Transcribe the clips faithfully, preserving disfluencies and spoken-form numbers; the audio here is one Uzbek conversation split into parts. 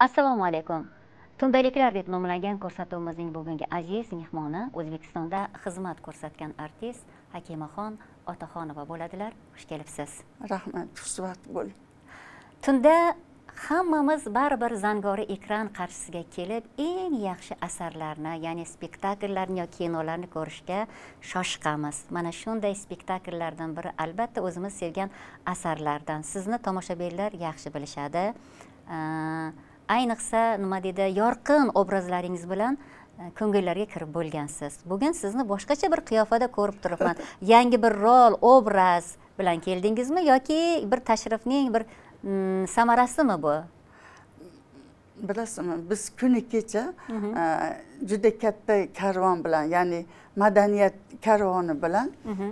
Assalomu alaykum. Tundaliklar deb nomlangan ko'rsatuvimizning bugungi aziz mehmoni O'zbekistonda xizmat ko'rsatgan artist Hakimaxon Otaxonova bo'ladilar. Xush kelibsiz. Rahmat, xushvaqt bo'ling. Tunda hammamiz baribir zangori ekran qarshisiga kelib, eng yaxshi asarlarni, ya'ni spektakllarni yoki kinolarni ko'rishga shoshqamiz. Mana shunday spektakllardan biri albatta o'zimiz sevgan asarlardan. Sizni tomoshabinlar yaxshi bilishadi. Ayniqsa nima deydi, yorqin obrazlaringiz bilan ko'ngillarga kirib bo'lgansiz. Bugun sizni boshqacha bir qiyofada ko'rib turibman. Yangi bir rol, obraz bilan keldingizmi yoki bir tashrifning bir mm, samarasimi bu? Bilasizmi, biz kuni kecha juda katta karvon bilan, ya'ni madaniyat karvoni bilan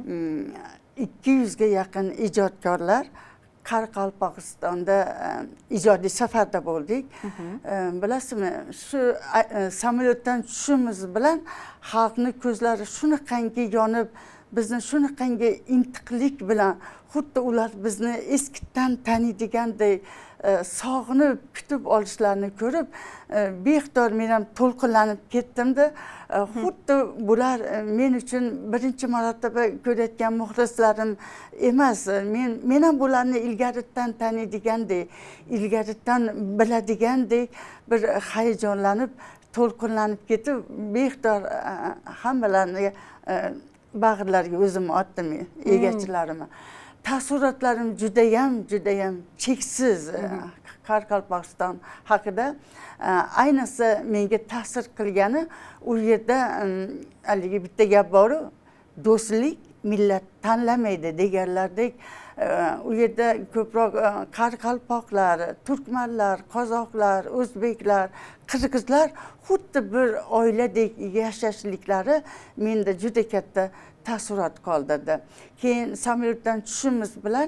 ikki yuzga yaqin ijodkorlar Qoraqalpog'istonda ijodiy safarda bo'ldik. Bilasizmi, shu samolyotdan tushishimiz bilan xalqning ko'zlari shunaqangi yonib, bizni shunaqangi intiqlik bilan, xuddi ular bizni eskidan taniydigandek sog'inib kutib olishlarini ko'rib, beixtiyor men ham to'lqinlanib ketdimda. Xuddi bular men uchun birinchi marotaba ko'rayotgan muxlislarim emas. Men men ham bularni ilgaridan taniydigandek, ilgaridan biladigandek bir hayajonlanib, to'lqinlanib ketib, beixtiyor hammalarni bag'rlariga o'zim otdim, egachilarimni. Taassurotlarim judayam, judayam cheksiz Qoraqalpog'iston haqida. Ayniqsa menga ta'sir qilgani, u yerda haligi bitta gap bor, do'stlik millat tanlamaydi deganlardek, u yerda ko'proq qoraqalpoqlar, turkmanlar, qozoqlar, o'zbeklar, qirg'izlar xuddi bir oiladek yashashliklari menda juda katta taassurot qoldirdi. Keyin samolyotdan tushishimiz bilan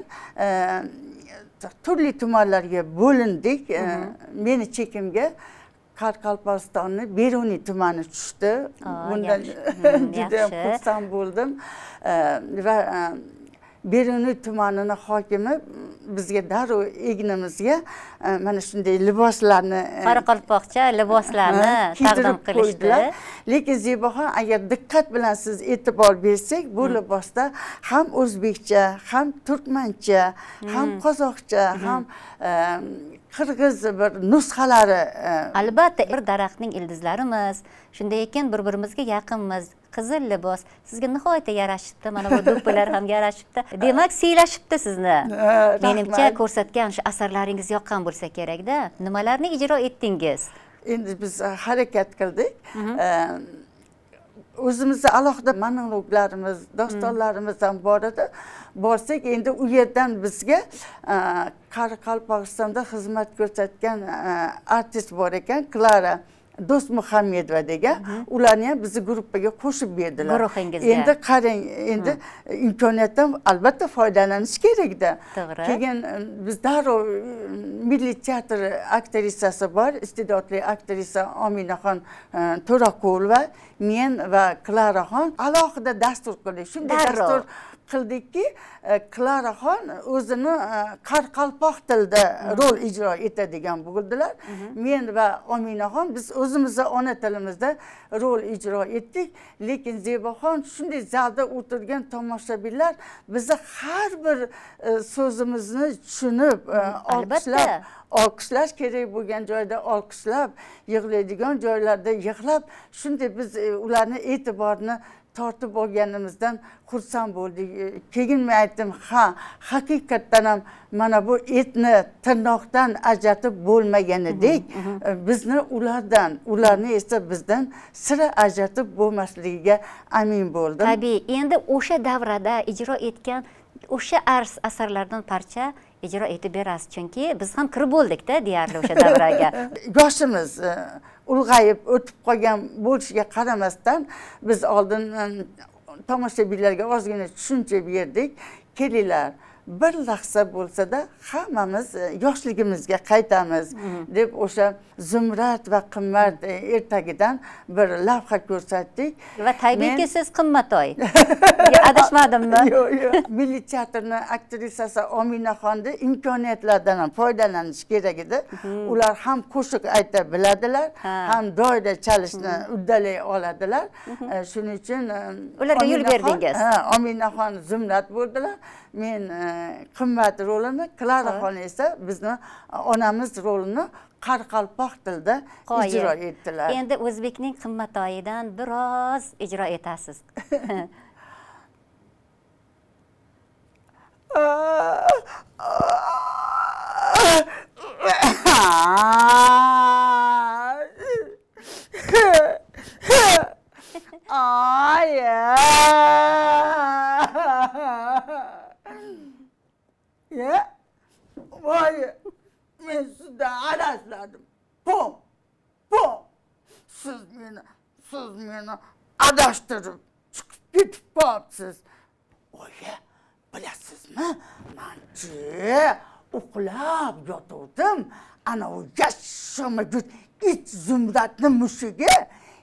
turli tumanlarga bo'lindik. Meni chekimga Qoraqalpog'istonning Beruniy tumani tushdi. Bundan juda xursand bo'ldim. Va Beruniy tumanining hokimi bizga darrov egnimizga mana shunday liboslarni, qoraqalpoqcha liboslarni taqdim qilishdi. Lekin Zebaxon, agar diqqat bilan siz e'tibor bersak, bu libosda ham o'zbekcha, ham turkmancha, ham qozoqcha, ham qirg'iz bir nusxalari. Albatta, bir daraxtning ildizlarimiz. Shunday ekan bir-birimizga yaqinmiz. Qizil libos sizga nihoyatda yarashibdi. Mana bu do'ppilar ham yarashibdi. Demak, siylashibdi sizni. Menimcha ko'rsatgan shu asarlaringiz yoqqan bo'lsa kerak-da. Nimalarni ijro etdingiz? Endi biz harakat qildik. O'zimizda alohida monologlarimiz, dostonlarimiz ham bor edi. Borsak, endi u yerdan bizga Qoraqalpog'istonda xizmat ko'rsatgan artist bor ekan, Klara Do'stmuhammedova degan, ularni ham bizni gruppaga qo'shib berdilar. Guruhingizga. Endi qarang, endi imkoniyatdan albatta foydalanish kerak-da. To'g'ri. Keyin biz darrov Milliy teatr aktrisasi bor, iste'dodli aktrisa Ominaxon To'raqulova, men va Klaraxon alohida dastur qildik. Shunday dastur qildikki, Klaraxon o'zini qoraqalpoq tilida rol ijro etadigan bo'ldilar. Men va Ominaxon biz o'zimizning ona tilimizda rol ijro etdik. Lekin Zebaxon shunday zalda o'tirgan tomoshabinlar bizni har bir so'zimizni tushunib, olqishlab, olqishlash kerak bo'lgan joyda olqishlab, yig'laydigan joylarda yig'lab, shunday biz ularni e'tiborini tortib olganimizdan xursand bo'ldik. Keyin men aytdim, ha, haqiqatdan ham mana bu etni tirnoqdan ajratib bo'lmaganidek, bizni ulardan, ularni esa bizdan sira ajratib bo'lmasligiga amin bo'ldim. Tabii, endi o'sha davrada ijro etgan o'sha asarlardan parcha ijro etib berasiz, chunki biz ham kirib bo'ldik-da deyarli o'sha davraga. Yoshimiz ulg'ayib o'tib qolgan bo'lishiga qaramasdan biz oldin tomoshabinlarga ozgina tushuncha berdik. Kelinglar, bir lahza bo'lsa-da hammamiz yoshligimizga qaytamiz deb o'sha Zumrad va Qimmat ertagidan bir lavha ko'rsatdik. Va tabiiyki siz Qimmattoy. Adashmadimmi? Yo'q, yo'q. Milliy teatrning aktrisasi Ominaxonni imkoniyatlardan ham foydalanish kerak edi. Ular ham qo'shiq ayta biladilar, ham doira chalishni uddalay oladilar. Shuning uchun ularga yo'l berdingiz. Ha, Ominaxon Zumrad bo'ldilar. Men Qimmat rolini, Klaraxon esa bizni onamiz rolini Qoraqalpoq tilda ijro etdilar. Endi o'zbekning Qimmattoyidan biroz ijro etasiz. Ya, voy, men sizdan adashladim. Pom, pom. Siz meni, siz meni adashtirib chiqib ketib qolibsiz. Oya, bilasizmi? Menchi uxlab yotuvdim. Ana o yashamagut it Zumradni mushugi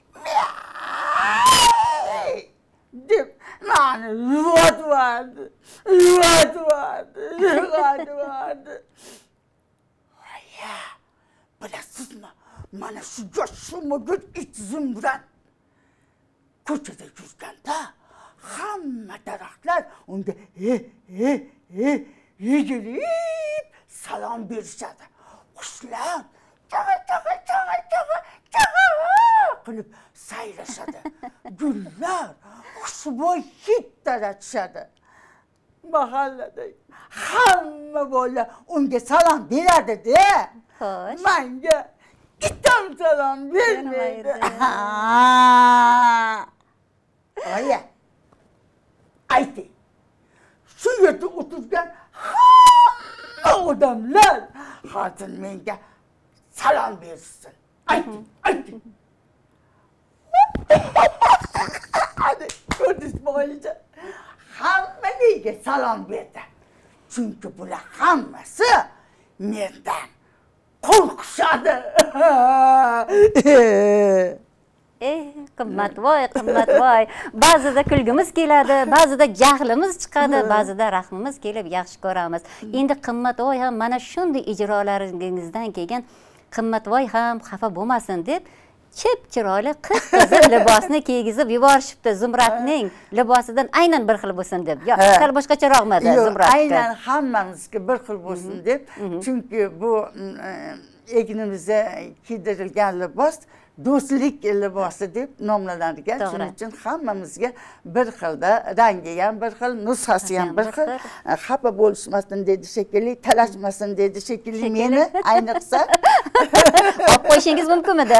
deb meni yuvatvardi, yuvatvardi, yuvatvardi. Oya, bilasizmi? Mana shu yashamagut it Zumrad ko'chada yurganda hamma daraxtlar unga e e e egilib salom berishadi. Qushlar chaqa chaqa chaqa chaqa chaqa qilib sayrashadi. Gullar xushbo'y hid taratishadi. Mahallada hamma bola unga salom beradi-da. Xo'sh. Menga ikkam salom bermaydi. Oya, ayting. Shu yerda o'tirgan hamma odamlar hozir menga salom bersin. Ayting, ayting. Hadi, ko'rdingizmi oyijon? Hamma menga salom berdi. Chunki bular hammasi mendan qo'rqishadi. Eh, Qimmatvoy, Qimmatvoy. Ba'zida kulgimiz keladi, ba'zida jahlimiz chiqadi, ba'zida rahmimiz kelib yaxshi ko'ramiz. Endi Qimmatvoy ham mana shunday ijrolaringizdan keyin Qimmatvoy ham xafa bo'lmasin deb chip-chiroyli qip-qizil libosni kiygizib yuborishibdi. Zumradning libosidan aynan bir xil bo'lsin deb. Yo, sal boshqacharoqmidi Zumradga? Aynan hammamizga bir xil bo'lsin deb. Chunki bu egnimizga kiydirilgan libos do'stlik libosi deb nomlanadigan. Shuning uchun hammamizga bir xilda, rangi ham bir xil, nusxasi ham bir xil. Xafa bo'lishmasin dedi shekilli, talashmasin dedi shekilli meni ayniqsa. Olib qo'yishingiz mumkinmidi?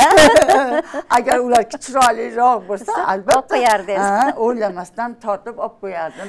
Agar ular chiroyliroq bo'lsa, albatta olib qo'yardingiz. Ha, o'ylamasdan tortib olib qo'yardim.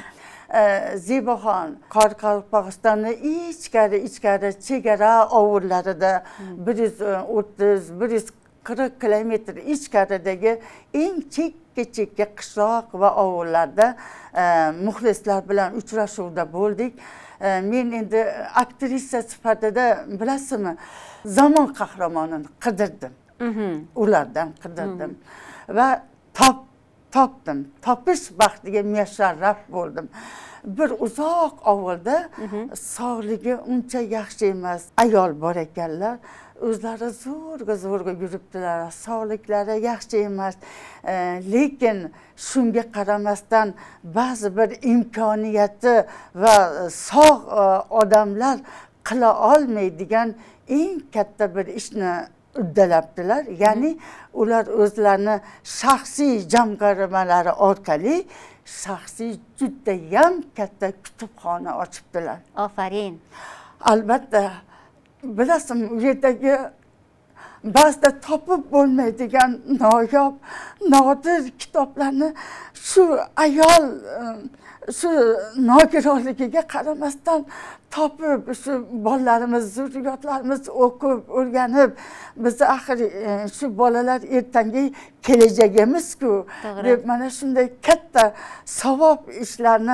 Zebaxon Qoraqalpog'istonning ichkari ichkari chegara ovullarida bir yuz o'ttiz bir yuz qirq kilometr ichkaridagi eng chekka-chekka qishloq va ovullarda muxlislar bilan uchrashuvda bo'ldik. Men endi aktrisa sifatida bilasizmi, zamon qahramonini qidirdim. Ulardan qidirdim va top topdim. Topish baxtiga musharraf bo'ldim. Bir uzoq ovulda sog'ligi uncha yaxshi emas ayol bor ekanlar. O'zlari zo'rga zo'rga yuribdilar, sog'liklari yaxshi emas. Lekin shunga qaramasdan ba'zi bir imkoniyati va sog' odamlar qila olmaydigan eng katta bir ishni uddalabdilar. Ya'ni ular o'zlarini shaxsiy jamg'armalari orqali shaxsiy juda ham katta kutubxona ochibdilar. Ofarin. Albatta, bilasizmi, u yerdagi ba'zida topib bo'lmaydigan noyob, nodir kitoblarni shu ayol shu nogironligiga qaramasdan topib, shu bolalarimiz, zurriyotlarimiz o'qib, o'rganib, biz axir shu bolalar ertangi kelajagimiz-ku deb mana shunday katta savob ishlarni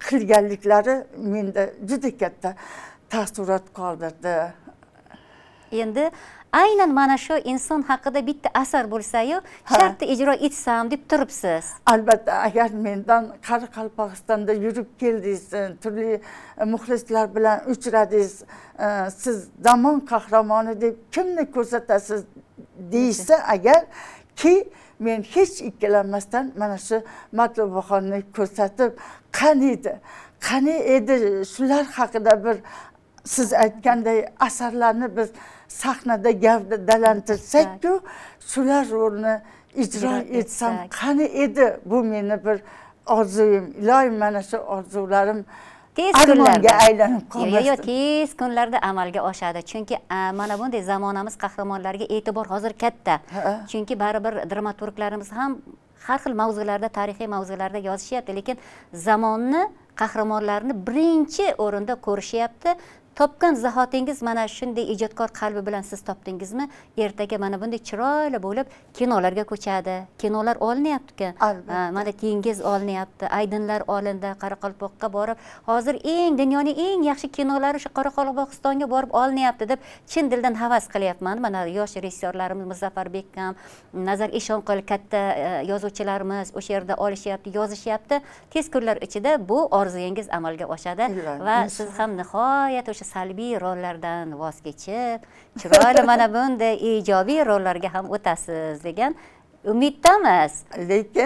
qilganliklari menda juda katta taassurot qoldirdi. Endi aynan mana shu inson haqida bitta asar bo'lsa-yu, shartta ijro etsam deb turibsiz. Albatta, agar mendan Qoraqalpog'istonda yurib keldingiz, turli muxlislar bilan uchradingiz, siz zamon qahramoni deb kimni ko'rsatasiz deysa agar, ki men hech ikkilanmasdan mana shu Matlubaxonni ko'rsatib, qani edi, qani edi shular haqida bir siz aytganday asarlarni biz sahnada gavdalantirsak-ku, shular rolini ijro etsam qani edi, bu meni bir orzuyim. Iloyim, mana shu orzularim tez armonga aylanib qolmasdi. Yo'q, tez kunlarda amalga oshadi. Chunki mana bunday zamonamiz qahramonlariga e'tibor hozir katta. Chunki baribir dramaturglarimiz ham har xil mavzularda, tarixiy mavzularda yozishyapti, lekin zamonni qahramonlarini birinchi o'rinda ko'rishyapti. Topgan zahotingiz mana shunday ijodkor qalbi bilan siz topdingizmi, ertaga mana bunday chiroyli bo'lib kinolarga ko'chadi. Kinolar olinyapti-ku. Mana Tengiz olinyapti, Aydinlar olindi, Qoraqalpoqqa borib, hozir eng dunyoning eng yaxshi kinolari shu Qoraqalpog'istonga borib olinyapti deb chin dildan havas qilyapman. Mana yosh rejissyorlarimiz Muzaffarbek ham, Nazar Eshonqul katta yozuvchilarimiz o'sha yerda olishyapti, yozishyapti. Tez kunlar ichida bu orzuyingiz amalga oshadi va siz ham nihoyat o'sha salbiy rollardan voz kechib, chiroyli mana bunday ijobiy rollarga ham o'tasiz degan umiddamiz. Lekin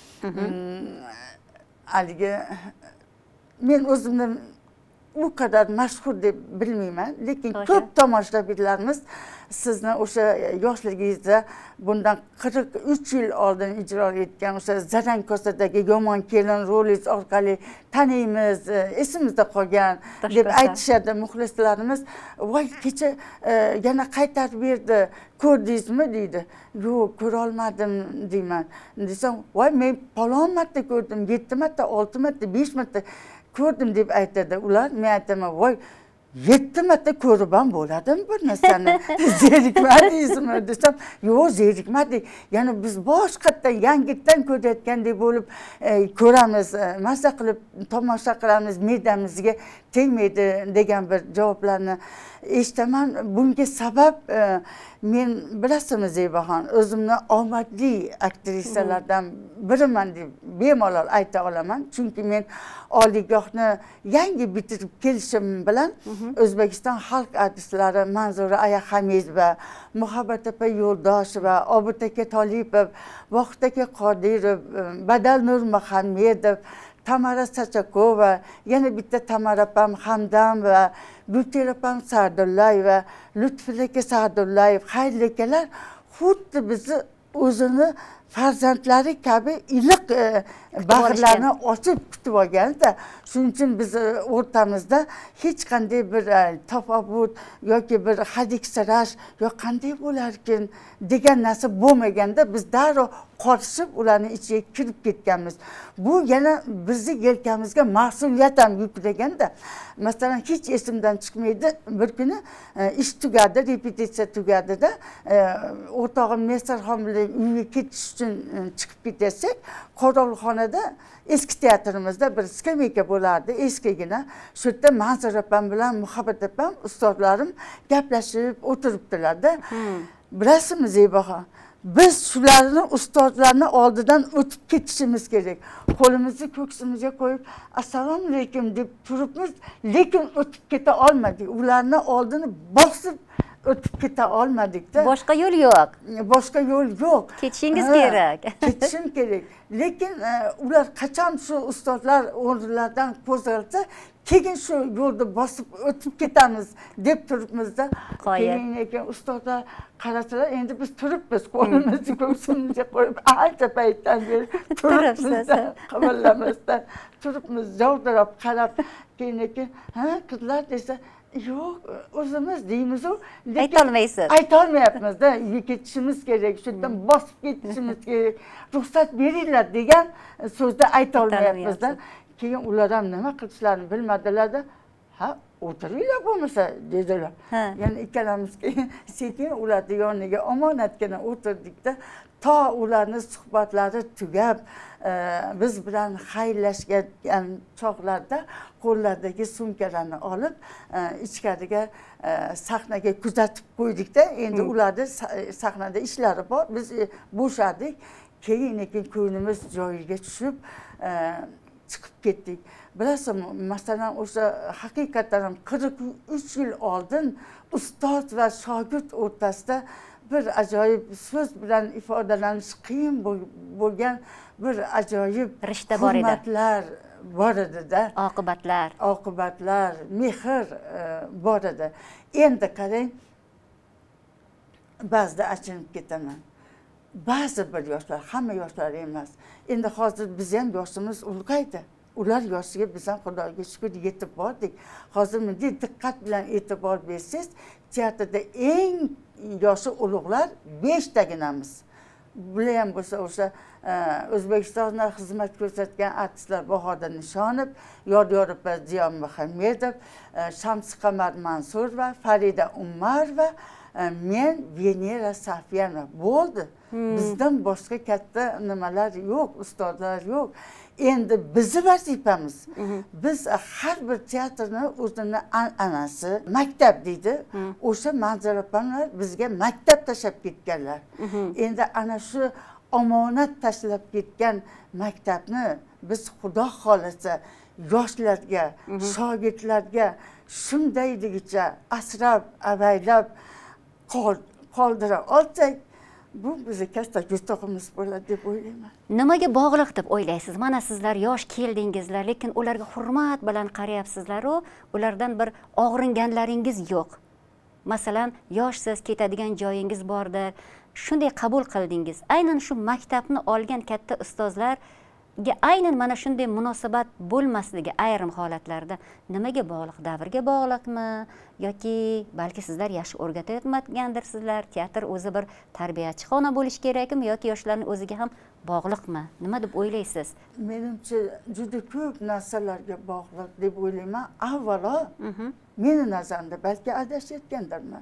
haligi men o'zimni u qadar mashhur deb bilmayman, lekin ko'p tomoshabinlarimiz sizni o'sha yoshligingizda bundan qirq uch yil oldin ijro etgan o'sha Zarang kosadagi yomon kelin rolingiz orqali taniymiz, esimizda qolgan deb aytishadi muxlislarimiz. Voy, kecha yana qaytarib berdi, ko'rdingizmi deydi. Yo'q, ko'ra olmadim deyman. Desam, voy, men palon marta ko'rdim, yetti marta, olti marta, besh marta ko'rdim deb aytadi ular. Men aytaman, voy, yetti marta ko'rib ham bo'ladimi bir narsani? Zerikmadingizmi desam, yo'q, zerikmadik. Ya'ni biz boshqatdan yangitdan ko'rayotgandek bo'lib ko'ramiz, mazza qilib tomosha qilamiz, me'damizga tegmaydi degan bir javoblarni eshitaman. Bunga sabab men bilasizmi Zebaxon, o'zimni omadli aktrisalardan biriman deb bemalol ayta olaman. Chunki men oliygohni yangi bitirib kelishim bilan O'zbekiston xalq artistlari Manzura Ayaxamezova, Muhabbat opa Yo'ldosheva, Obid aka Tolipov, Vohid aka Qodirov, Badal Nurmuhammedov, Tamara Sachakova, yana bitta Tamara opam Hamdam va Gulchehra opam Sa'dullayeva, Lutfulla aka Sa'dullayev, xayrli akalar xuddi bizni o'zini farzandlari kabi iliq bag'rlarini ochib kutib olganda, shuning uchun biz o'rtamizda hech qanday bir tafovut yoki bir hadiksirash yo qanday bo'larkin degan narsa bo'lmaganda biz darrov qorishib ularning ichiga kirib ketganmiz. Bu yana bizni yelkamizga mas'uliyat ham yuklaganda, masalan, hech esimdan chiqmaydi, bir kuni ish tugadi, repetitsiya tugadida, o'rtog'im Nesarxon bilan uyga ketish uchun chiqib ketsak, qorovulxonada eski teatrimizda bir skameyka bo'lardi, eskigina. Shu yerda Manzura opam bilan Muhabbat opam ustozlarim gaplashib o'tiribdilarda. Bilasizmi Zebaxon, biz shularni ustozlarni oldidan o'tib ketishimiz kerak. Qo'limizni ko'ksimizga qo'yib, assalomu alaykum deb turibmiz, lekin o'tib keta olmadik. Ularni oldini bosib o'tib keta olmadik-da. Boshqa yo'l yo'q. Boshqa yo'l yo'q. Ketishingiz kerak. Ketishim kerak. Lekin ular qachon shu ustozlar o'rnlaridan qo'zg'alsa, keyin shu yo'lni bosib o'tib ketamiz deb turibmizda. Keyin ekan ustozlar qarasalar, endi biz turibmiz, qo'limizni ko'ksimizga qo'yib, ancha paytdan beri turibmiz, qimirlamasdan turibmiz, javdirab qarab, keyin ekan, ha, qizlar desa, yo'q, o'zimiz deymiz-ku, lekin aytolmaysiz. Aytolmayapmiz-da, uyga ketishimiz kerak, shu yerdan bosib ketishimiz kerak, ruxsat beringlar degan so'zni aytolmayapmiz-da. Keyin ular ham nima qilishlarini bilmadilar-da, ha, o'tiringlar bo'lmasa dedilar. Yana ikkalamiz keyin sekin ularni yoniga omonatgina o'tirdik-da, to ularni suhbatlari tugab biz bilan xayrlashgan chog'larda qo'llaridagi sumkalarni olib ichkariga sahnaga kuzatib qo'ydikda. Endi ularni sahnada ishlari bor, biz bo'shadik. Keyin ko'nglimiz joyiga tushib chiqib ketdik. Bilasizmi, masalan o'sha haqiqatan ham qirq uch yil oldin ustoz va shogird o'rtasida bir ajoyib so'z bilan ifodalanish qiyin bo'lgan bir ajoyib rishta bor edi. Hurmatlar bor edi-da. Oqibatlar. Oqibatlar, mehr bor edi. Endi qarang, ba'zida achinib ketaman. Ba'zi bir yoshlar, hamma yoshlar emas. Endi hozir biz ham yoshimiz ulg'aydi. Ular yoshiga biz ham Xudoga shukr yetib bordik. Hozir bunday diqqat bilan e'tibor bersangiz, teatrda eng yoshi ulug'lar beshtaginaamiz. Bular ham bo'lsa o'sha O'zbekistonda xizmat ko'rsatgan artistlar Bahodir Nishonov, Yodyor opa Ziyon Muhammedov, Shamsiqamar Mansurova, Farida Umarova, men Venera Safyanova bo'ldi. Bizdan boshqa katta nimalar yo'q, ustozlar yo'q. Endi bizni vazifamiz. Biz har bir teatrni o'zini an'anasi, maktab deydi. O'sha Manzura opamlar bizga maktab tashlab ketganlar. Endi ana shu omonat tashlab ketgan maktabni biz Xudo xolasa yoshlarga, shogirdlarga shundayligicha asrab, avaylab qoldira olsak, bu bizning katta yutuqimiz bo'ladi deb o'ylayman. Nimaga bog'liq deb o'ylaysiz? Mana sizlar yosh keldingizlar, lekin ularga hurmat bilan qarayapsizlar-ku, ulardan bir og'ringanlaringiz yo'q. Masalan, yoshsiz, ketadigan joyingiz bordir. Shunday qabul qildingiz. Aynan shu maktabni olgan katta ustozlarga aynan mana shunday munosabat bo'lmasligi ayrim holatlarda nimaga bog'liq? Davrga bog'liqmi yoki balki sizlar yaxshi o'rgatayotgandirsizlar? Teatr o'zi bir tarbiyachi xona bo'lish kerakmi yoki yoshlarning o'ziga ham bog'liqmi? Nima deb o'ylaysiz? Menimcha juda ko'p narsalarga bog'liq deb o'ylayman. Avvalo, meni nazarimda balki adashayotgandirman.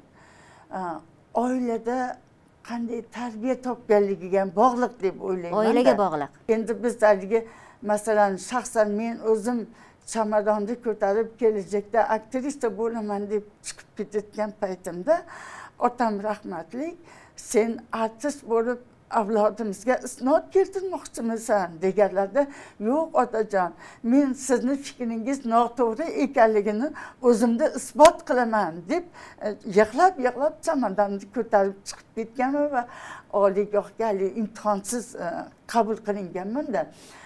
Oilada qanday tarbiya topganligiga ham bog'liq deb o'ylayman. Oilaga bog'liq. Endi biz haligi masalan shaxsan men o'zim chamadonni ko'tarib kelajakda aktrisa bo'laman deb chiqib ketayotgan paytimda otam rahmatli, sen artist bo'lib avlodimizga isnod keltirmoqchimisan deganlarda, yo'q otajon, men sizni fikringiz noto'g'ri ekanligini o'zimda isbot qilaman deb yig'lab yig'lab chamadonni ko'tarib chiqib ketganman va oliygohga imtihonsiz qabul qilinganman-da.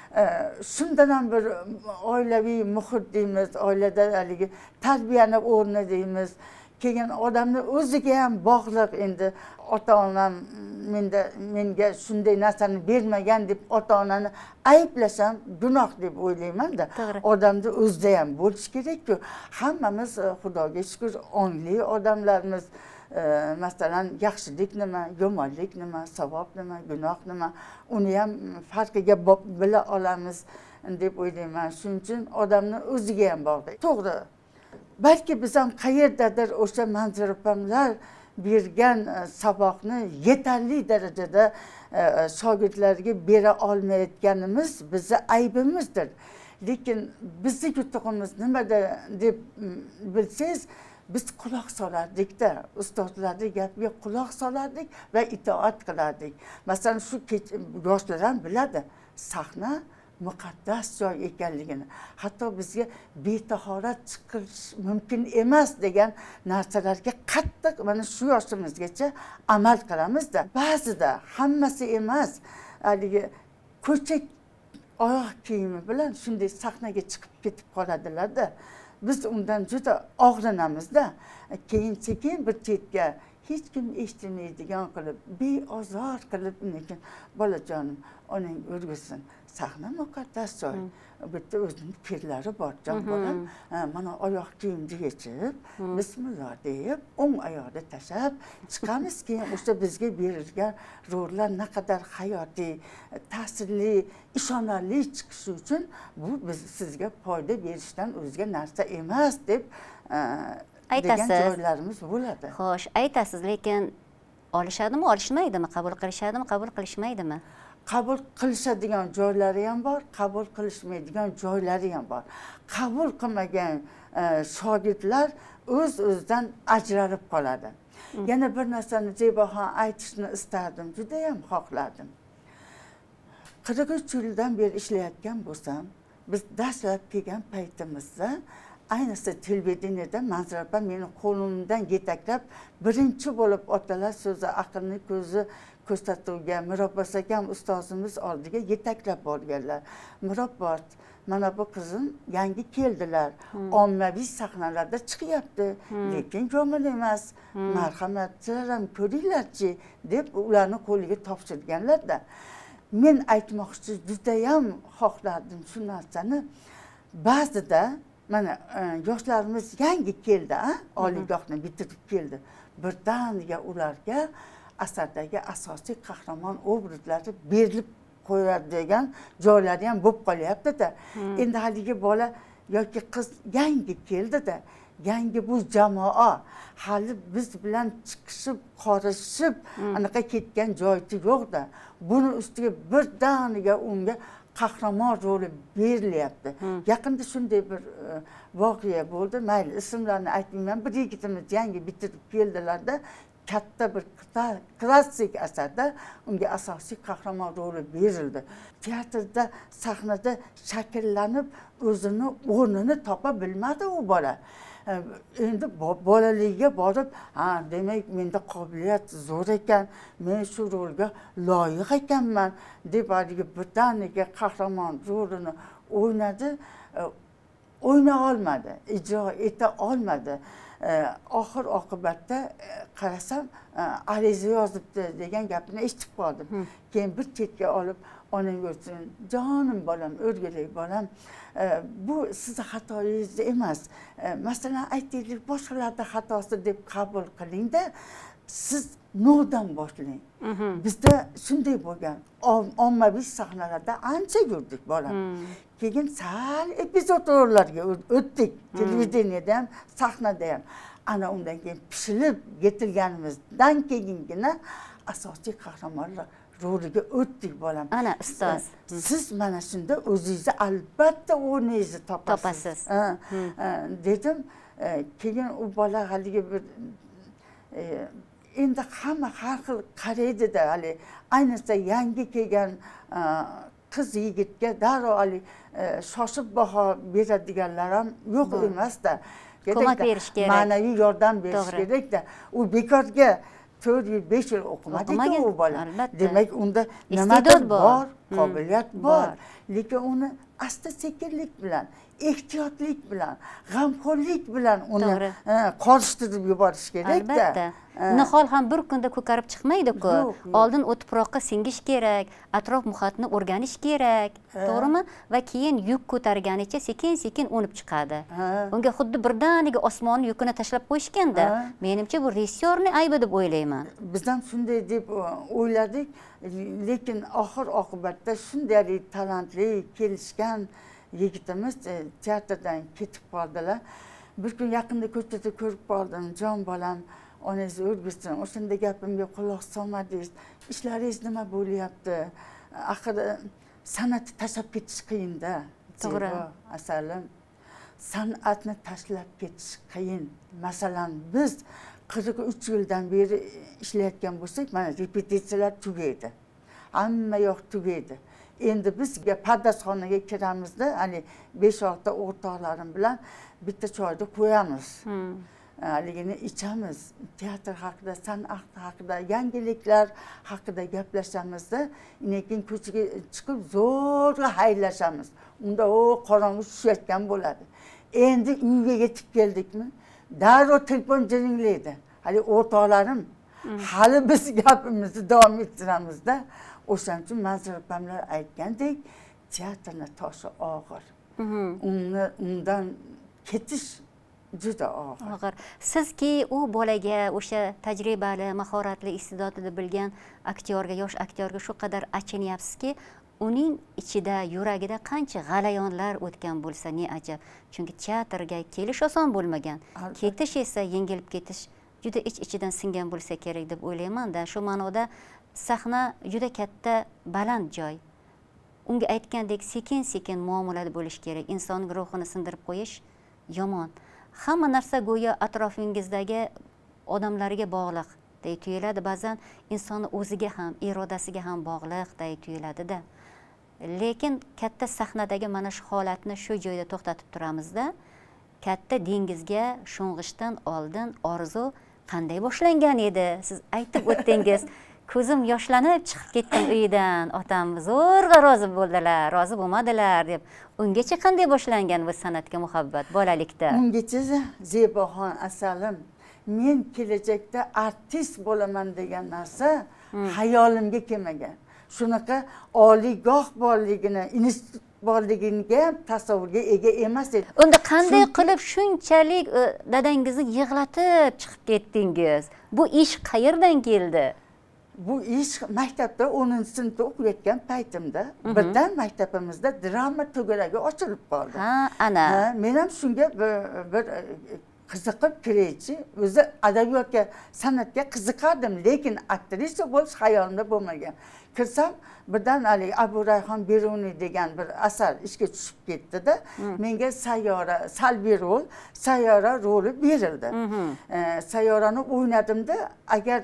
Shundan ham bir oilaviy muhit deymiz, oilada haligi tarbiyani o'rni deymiz. Keyin odamni o'ziga ham bog'liq. Endi ota-onam menda menga shunday narsani bermagan deb ota-onani ayblasham gunoh deb o'ylayman-da. Odamda o'zida ham bo'lish kerak-ku. Hammamiz Xudoga shukr ongli odamlarmiz. Masalan, yaxshilik nima, yomonlik nima, savob nima, gunoh nima, uni ham farqiga bila olamiz deb o'ylayman. Shuning uchun odamni o'ziga ham bog'liq. To'g'ri. Balki biz ham qayerdadir o'sha Manzura opamlar bergan saboqni yetarli darajada shogirdlarga bera olmayotganimiz bizni aybimizdir. Lekin bizni yutug'imiz nimada deb bilsangiz, biz quloq solardik-da, ustozlarning gapiga quloq solardik va itoat qilardik. Masalan, shu yoshlar ham biladi, sahna muqaddas joy ekanligini, hatto bizga betahorat chiqish mumkin emas degan narsalarga qattiq mana shu yoshimizgacha amal qilamiz-da. Ba'zida hammasi emas, haligi ko'cha oyoq kiyimi bilan shunday sahnaga chiqib ketib qoladilar-da. Biz undan juda og'rinamiz-da. Keyin sekin bir chetga hech kim eshitmaydigan qilib, beozor qilib, lekin bolajonim, onang o'rgilsin. Sahna muqaddas joy. Bitta o'zining pirlari bor, jon bolam. Mana oyoq kiyimni yechib, bismillah deb, o'ng oyoqni tashlab chiqamiz. Keyin o'sha bizga berilgan rollar naqadar hayotiy, ta'sirli, ishonarli chiqishi uchun bu biz sizga foyda berishdan o'zga narsa emas deb degan joylarimiz bo'ladi. Xo'sh, aytasiz, lekin olishadimi, olishmaydimi, qabul qilishadimi, qabul qilishmaydimi? Qabul qilishadigan joylari ham bor, qabul qilishmaydigan joylari ham bor. Qabul qilmagan shogirdlar o'z-o'zidan ajralib qoladi. Yana bir narsani Zeboxon aytishni istardim, juda ham xohladim. qirq uch yildan beri ishlayotgan bo'lsam, biz dastlab kelgan paytimizda ayniqsa televideniyada Manzura opa meni qo'limdan yetaklab birinchi bo'lib otalar so'zi aqlni ko'zi ko'rsatuvga Mirobbos akam ustozimiz oldiga yetaklab borganlar. Mirobbos, mana bu qizim yangi keldilar, ommaviy sahnalarda chiqyapti, lekin yomon emas, marhamat tilarim ko'ringlarchi deb ularni qo'liga topshirganlarda. Men aytmoqchi juda ham xohladim shu narsani. Ba'zida mana yoshlarimiz yangi keldi, oliygohni bitirib keldi. Birdaniga ularga asardagi asosiy qahramon obrazlari berilib qo'yadigan joylari ham bo'lib qolyapti-da. Endi haligi bola yoki qiz yangi keldi-da, yangi bu jamoa hali biz bilan chiqishib, qorishib, anaqa ketgan joyi yo'q-da. Buni ustiga birdaniga unga qahramon roli berilyapti. Yaqinda shunday bir voqea bo'ldi. Mayli, ismlarini aytmayman. Bir yigitimiz yangi bitirib keldilarda, katta bir klassik asarda unga asosiy qahramon roli berildi. Teatrda, sahnada shakllanib, o'zini o'rnini topa bilmadi u bola. Endi bolaligiga borib, ha, demak menda qobiliyat zo'r ekan, men shu rolga loyiq ekanman deb haligi birdaniga qahramon rolini o'ynadi, o'yna olmadi, ijro eta olmadi. Oxir oqibatda qarasam, ariza yozibdi degan gapni eshitib qoldim. Keyin bir chetga olib onang o'tsin, jonim bolam, o'rgilay bolam, bu sizni xatoyingiz emas. Masalan, aytaylik, boshqalarda xatosi deb qabul qiling-da, siz noldan boshlang. Bizda shunday bo'lgan. Ommaviy sahnalarda ancha yurdik bolam. Keyin sal epizod rollarga o'tdik. Televideniyada ham, sahnada ham. Ana undan keyin pishilib yetilganimizdan keyingina asosiy qahramonlar roliga o'tdik bolam. Ana ustoz. Siz mana shunda o'zingizni albatta o'rningizni topasiz. Dedim, keyin u bola haligi bir endi hamma har xil qaraydi-da, hali ayniqsa yangi kelgan qiz yigitga darrov hali shoshib baho beradiganlar ham yo'q emas-da. Ko'mak berish kerak. Ma'naviy yordam berish kerak-da. U bekorga to'rt yil, besh yil o'qimadiki u bola. Demak, unda nimadir bor, qobiliyat bor. Lekin uni asta-sekinlik bilan, ehtiyotlik bilan, g'amxo'rlik bilan uni qorishtirib yuborish kerak-da. Albatta. Nihol ham bir kunda ko'karib chiqmaydi-ku. Oldin u tuproqqa singish kerak, atrof muhitni o'rganish kerak, to'g'rimi? Va keyin yuk ko'targanicha sekin-sekin unib chiqadi. Unga xuddi birdaniga osmonni yukini tashlab qo'yishganda, menimcha bu rejissyorning aybi deb o'ylayman. Biz ham shunday deb o'yladik, lekin oxir oqibatda shunday talantli kelishgan yigitimiz teatrdan ketib qoldilar. Bir kun yaqinda ko'chada ko'rib qoldim, jon bolam, onangiz o'rgitsin, o'shanda gapimga quloq solmadingiz, ishlaringiz nima bo'lyapti? Axir san'atni tashlab ketish qiyin-da. To'g'ri. Asalim, san'atni tashlab ketish qiyin. Masalan, biz qirq uch yildan beri ishlayotgan bo'lsak, mana repetitsiyalar tugaydi. Hamma yoq tugaydi. Endi bizga pardazxonaga kiramizda, hani besh olti o'rtoqlarim bilan bitta choyni qo'yamiz. Haligini ichamiz. Teatr haqida, san'at haqida, yangiliklar haqida gaplashamiz-da, lekin ko'chaga chiqib zo'rg'a haylashamiz. Unda o qorong'i tushayotgan bo'ladi. Endi uyga yetib keldikmi? Darrov telefon jiringlaydi. Hali o'rtoqlarim, hali biz gapimizni davom ettiramiz-da. O'shaning uchun Manzura opamlar aytgandek, teatrni toshi og'ir. Undan ketish juda og'ir. Sizki u bolaga, o'sha tajribali, mahoratli, iste'dodli bilgan aktyorga, yosh aktyorga shu qadar achinyapsizki, uning ichida, yuragida qancha g'alayonlar o'tgan bo'lsa ne ajab. Chunki teatrga kelish oson bo'lmagan. Ketish esa yengilib ketish juda ich ichidan singan bo'lsa kerak deb o'ylayman-da. Shu ma'noda sahna juda katta, baland joy. Unga aytgandek sekin-sekin muomalada bo'lish kerak. Insonning ruhini sindirib qo'yish yomon. Hamma narsa go'yo atrofingizdagi odamlarga bog'liq deb tuyuladi. Ba'zan insonning o'ziga ham, irodasiga ham bog'liq deb tuyuladi-da. Lekin katta sahnadagi mana shu holatni shu joyda to'xtatib turamizda. Katta dengizga sho'ng'ishdan oldin orzu qanday boshlangan edi? Siz aytib o'tdingiz. Ko'zim yoshlanib chiqib ketdim uydan. Otam zo'rg'a rozi bo'ldilar, rozi bo'lmadilar deb. Ungacha qanday boshlangan bu san'atga muhabbat bolalikda? Ungacha Zeboxon Asalim, men kelajakda artist bo'laman degan narsa hayolimga kelmagan. Shunaqa oliygoh borligini, institut borligiga tasavvurga ega emas edi. Unda qanday qilib shunchalik dadangizni yig'latib chiqib ketdingiz? Bu ish qayerdan keldi? Bu ish maktabda o'ninchi sinfda o'qiyotgan paytimda birdan maktabimizda drama to'garagi ochilib qoldi. Ha, ana. Men ham shunga bir qiziqib kiraychi, o'zi adabiyotga, san'atga qiziqardim, lekin aktrisa bo'lish xayolimda bo'lmagan. Kirsam birdan ali Abu Rayhon Beruniy degan bir asar ishga tushib ketdi-da, menga sayyora, salbiy rol, sayyora roli berildi. Sayyorani o'ynadim-da, agar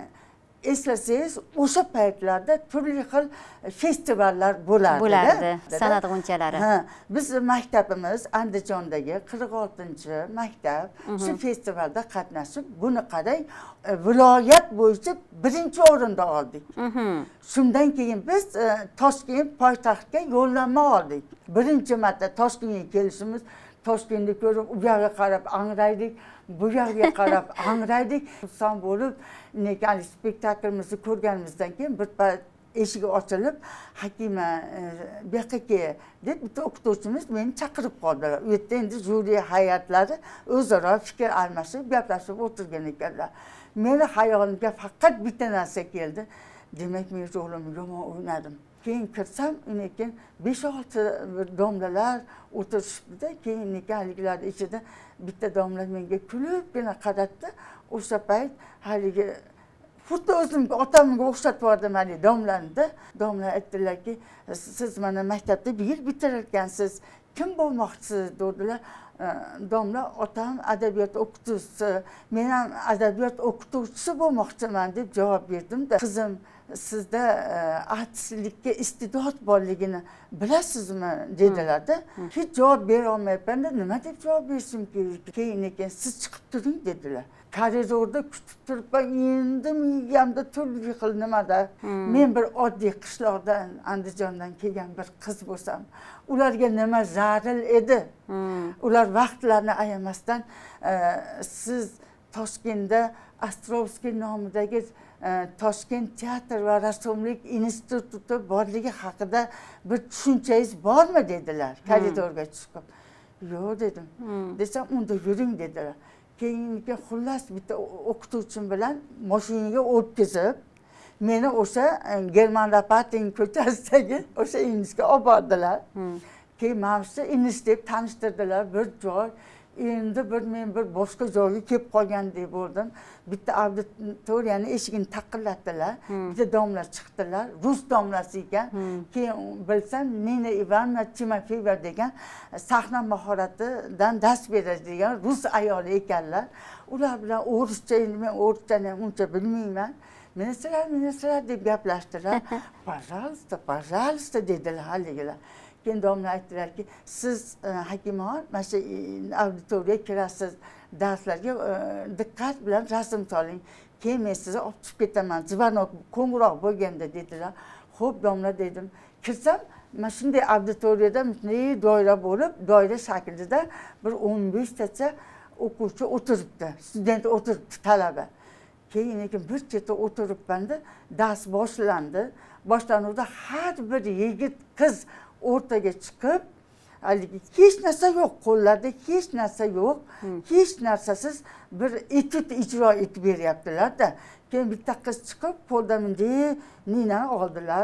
eslasangiz, o'sha paytlarda turli xil festivallar bo'lardi. Bo'lardi, san'at g'unchalari. Ha, biz maktabimiz Andijondagi qirq oltinchi maktab shu festivalda qatnashib, buni qarang, viloyat bo'yicha birinchi o'rinda oldik. Shundan keyin biz Toshkent poytaxtga yo'llanma oldik. Birinchi marta Toshkentga kelishimiz, Toshkentni ko'rib, u yoqqa qarab angraydik, bu yoqqa qarab angraydik. Xursand bo'lib, lekin spektaklimizni ko'rganimizdan keyin bir payt eshigi ochilib, Hakima bu yoqqa kel deb bitta o'qituvchimiz meni chaqirib qoldilar. U yerda endi juri hayatlari o'zaro fikr almashib, gaplashib o'tirgan ekanlar. Meni hayolimga faqat bitta narsa keldi. Demak, men rolimni yomon o'ynadim. Keyin kirsam, lekin besh olti domlalar o'tirishibdi-da, keyin nikaliklar ichida bitta domla menga kulibgina qaratdi. O'sha payt haligi xuddi o'zimga otamga o'xshatib yubordim hali domlani-da. Domla aytdilarki, siz mana maktabda bir yil bitirarkansiz, kim bo'lmoqchisiz dedilar. Domla otam adabiyot o'qituvchisi, men ham adabiyot o'qituvchisi bo'lmoqchiman deb javob berdim-da. Qizim, sizda artistlikka iste'dod borligini bilasizmi dedilar-da. Hech javob bera olmayapman-da, nima deb javob berishim kerak? Keyin ekan siz chiqib turing dedilar. Koridorda kutib turibman, endi miyamda turli xil nimada. Men bir oddiy qishloqdan, Andijondan kelgan bir qiz bo'lsam, ularga nima zaril edi. Ular vaqtlarini ayamasdan siz Toshkentda Ostrovskiy nomidagi Toshkent teatr va rassomlik instituti borligi haqida bir tushunchangiz bormi dedilar koridorga chiqib. Yo'q dedim. Desam, unda yuring dedilar. Keyin xullas bitta o'qituvchim bilan mashinaga o'tkazib, meni o'sha German Rapatin ko'chasidagi o'sha institutga olib bordilar. Keyin mana institut deb tanishtirdilar, bir joy. Endi bir men bir boshqa joyga kelib qolgandek bo'ldim. Bitta auditoriyani eshigini taqillatdilar. Bitta domla chiqdilar, rus domlasi ekan. Keyin bilsam, Nina Ivanna Timofeyeva degan sahna mahoratidan dars beradigan rus ayoli ekanlar. Ular bilan o'rischa, men o'rischani uncha bilmayman. Meni sizlar, meni sizlar deb gaplashdilar. Пожалуйста, пожалуйста dedilar haligilar. Keyin domla aytdilarki, siz Hakimaxon, mana shu auditoriyaga kirasiz, darslarga diqqat bilan rasm soling. Keyin men sizni olib chiqib ketaman, звонок, qo'ng'iroq bo'lganda dedilar. Xo'p, domla dedim. Kirsam, mana shunday auditoriyada bunday doira bo'lib, doira shaklida bir o'n besh tacha o'quvchi o'tiribdi, student o'tiribdi, talaba. Keyin lekin bir chetda o'tiribmanda, dars boshlandi. Boshlanuvda har bir yigit, qiz o'rtaga chiqib, haligi hech narsa yo'q, qo'llarda hech narsa yo'q, hech narsasiz bir etud ijro etib beryaptilar-da. Keyin bitta qiz chiqib, qo'lda bunday ninani oldilar,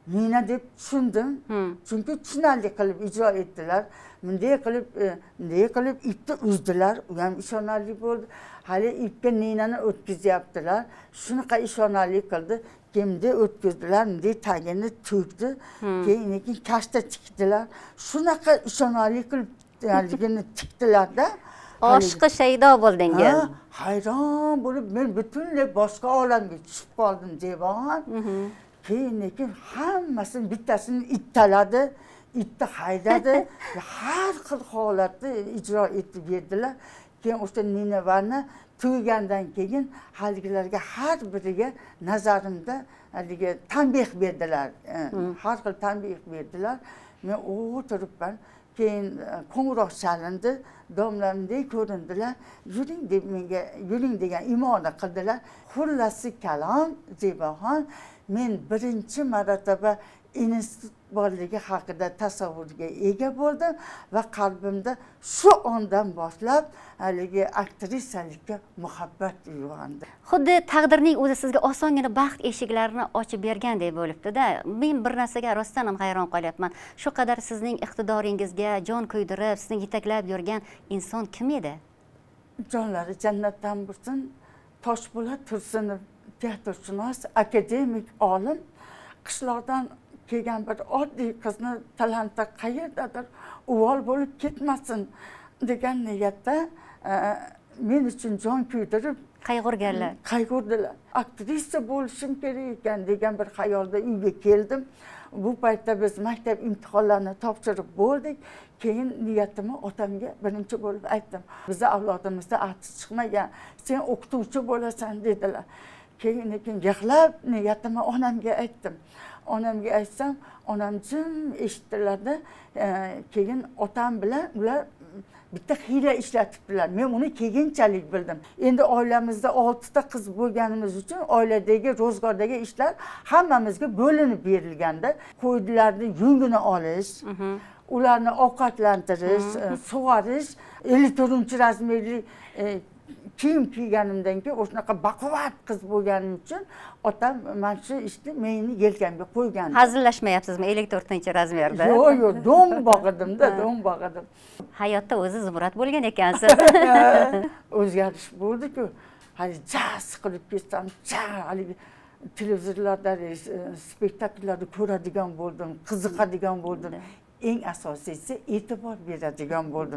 nina deb tushundim. Chunki tushunarli qilib ijro etdilar. Bunday qilib, bunday qilib ipni uzdilar, u ham ishonarli bo'ldi. Hali ipga ninani o'tkazyaptilar. Shunaqa ishonarli qildi. Kimda o'tkazdilar, bunday tagini to'kdi. Keyin keyin kashta tikdilar. Shunaqa ishonarli qilib haligini tikdilar-da. Oshiqi shaydo bo'ldingiz. Hayron bo'lib, men butunlay boshqa olamga tushib qoldim, Zebaxon. Keyin keyin hammasini bittasini ittaladi, itni haydadi, har xil holatni ijro etib berdilar. Keyin o'sha ninavani tugagandan keyin haligilarga har biriga nazarimda haligi tanbeh berdilar. Har xil tanbeh berdilar. Men o'tiribman. Keyin qo'ng'iroq chalindi, domlamday ko'rindilar. Yuring deb menga yuring degan imona qildilar. Xullasi kalom, Zebaxon, men birinchi marotaba institut borligi haqida tasavvurga ega bo'ldim va qalbimda shu ondan boshlab haligi aktrisalikka muhabbat uyg'ondi. Xuddi taqdirning o'zi sizga osongina baxt eshiklarini ochib bergandek bo'libdi-da. Men bir narsaga rostdan ham hayron qolyapman. Shu qadar sizning iqtidoringizga jon kuydirib, sizni yetaklab yurgan inson kim edi? Jonlari jannatdan bo'lsin, Toshpo'lat Tursunov, teatrshunos, akademik olim, qishloqdan kelgan bir oddiy qizni talanta qayerdadir uvol bo'lib ketmasin degan niyatda men uchun jon kuydirib qayg'urganlar. Qayg'urdilar. Aktrisa bo'lishim kerak ekan degan bir xayolda uyga keldim. Bu paytda biz maktab imtihonlarini topshirib bo'ldik. Keyin niyatimni otamga birinchi bo'lib aytdim. Bizning avlodimizda artist chiqmagan, sen o'qituvchi bo'lasan dedilar. Keyin keyin yig'lab niyatimni onamga aytdim. Onamga aytsam, onam jim eshitdilarda, keyin otam bilan ular bitta hiyla ishlatibdilar. Men uni keyinchalik bildim. Endi oilamizda oltita qiz bo'lganimiz uchun oiladagi ro'zg'ordagi ishlar hammamizga bo'linib berilganda, qo'ylarning yungini olish, ularni ovqatlantirish, sug'orish, ellik to'rtinchi razmerli kiyim kiyganimdan keyin o'shanaqa baquvvat qiz bo'lganim uchun otam mana shu ishni meni yelkamga qo'ygan. Hazillashmayapsizmi ellik to'rtinchi razmerda? Yo'q, yo'q, do'm bog'idim-da, do'm bog'idim. Hayotda o'zi Zumrad bo'lgan ekansiz. O'zgarish bo'ldi-ku. Hali jas qilib ketsam, cha haligi televizorlarda spektakllarni ko'radigan bo'ldim, qiziqadigan bo'ldim. Eng asosiysi e'tibor beradigan bo'ldim.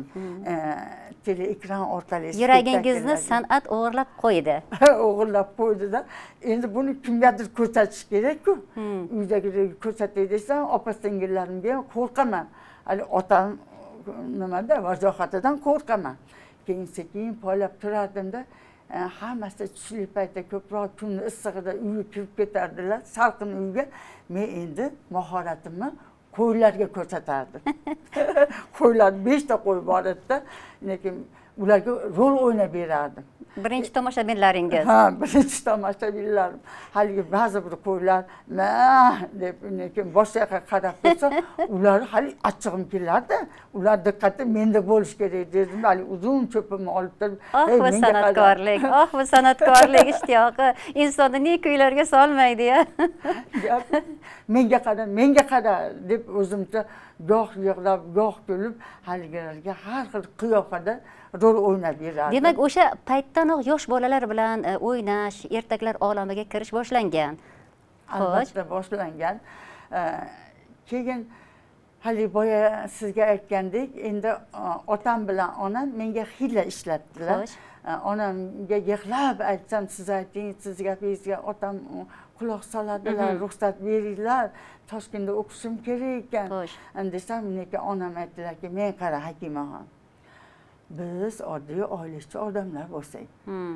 Teleekran orqali yuragingizni san'at o'g'irlab qo'ydi. O'g'irlab qo'ydi-da. Endi buni kimgadir ko'rsatish kerak-ku. Uydagilarga ko'rsatay desam, opa-singillarimga ham qo'rqaman. Hali otam nimada vajohatidan qo'rqaman. Keyin sekin poylab turardim-da, hammasi tushli paytda ko'proq kunni issig'ida uyga kirib ketardilar, salqin uyga. Men endi mahoratimni qo'ylarga ko'rsatardim. Qo'ylar beshta qo'y bor edi-da, lekin ularga rol o'ynab berardim. Birinchi tomoshabinlaringiz. Ha, birinchi tomoshabinlarim. Haligi ba'zi bir qo'ylar "Ma" deb lekin boshqa qarab tursa, ular hali achchig'im kelardi. Ular diqqati menda bo'lish kerak dedim. Hali uzun cho'pimni olib turib, "Oh, bu san'atkorlik, oh, bu san'atkorlik ishtiyoqi insonni ne kuylarga solmaydi-ya." Menga qara, menga qara deb o'zimcha goh yig'lab, goh kulib, haligilarga har xil qiyofada rol o'ynab berardim. Demak, o'sha paytdanoq yosh bolalar bilan o'ynash, ertaklar olamiga kirish boshlangan. Albatta boshlangan. Keyin hali boya sizga aytgandek, endi otam bilan onam menga hiyla ishlatdilar. Onamga yig'lab aytsam, siz ayting, siz gapingizga otam quloq soladilar, ruxsat beringlar, Toshkentda o'qishim kerak ekan. Desam, lekin onam aytdilarki, men qara Hakimaxon, biz oddiy oilachi odamlar bo'lsak,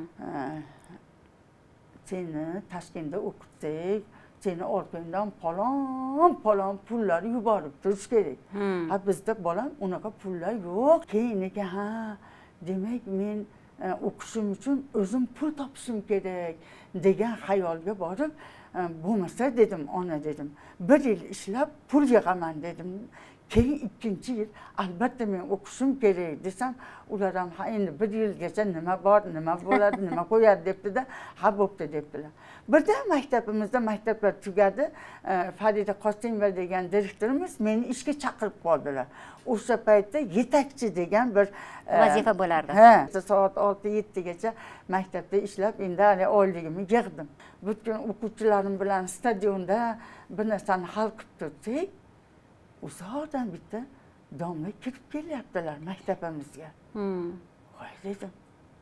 seni Toshkentda o'qitsak, seni orqangdan palon palon pullar yuborib turish kerak. Ha, bizda bolam unaqa pullar yo'q. Keyin lekin ha, demak men o'qishim uchun o'zim pul topishim kerak degan xayolga borib, bo'lmasa dedim, ona dedim, bir yil ishlab pul yig'aman dedim. keyin ikkinchi yil albatta men o'qishim kerak desam, ular ham ha endi bir yilgacha nima bor, nima bo'ladi, nima qo'yadi debdi-da, ha bo'pti debdilar. Birdan maktabimizda maktablar tugadi, Farida Qosimova degan direktorimiz meni ishga chaqirib qoldilar. O'sha paytda yetakchi degan bir vazifa bo'lardi. Ha, soat olti yettigacha maktabda ishlab, endi hali oyligimni yig'dim. Butun o'quvchilarim bilan stadionda bir narsani hal qilib turdik. Uzoqdan bitta domla kirib kelyaptilar maktabimizga. Voy dedim.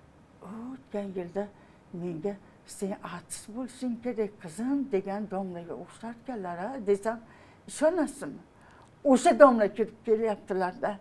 O'tgan yilda menga sen artist bo'lishing kerak qizim degan domlaga o'xshatganlar desam, ishonasizmi? O'sha domla kirib kelyaptilar-da.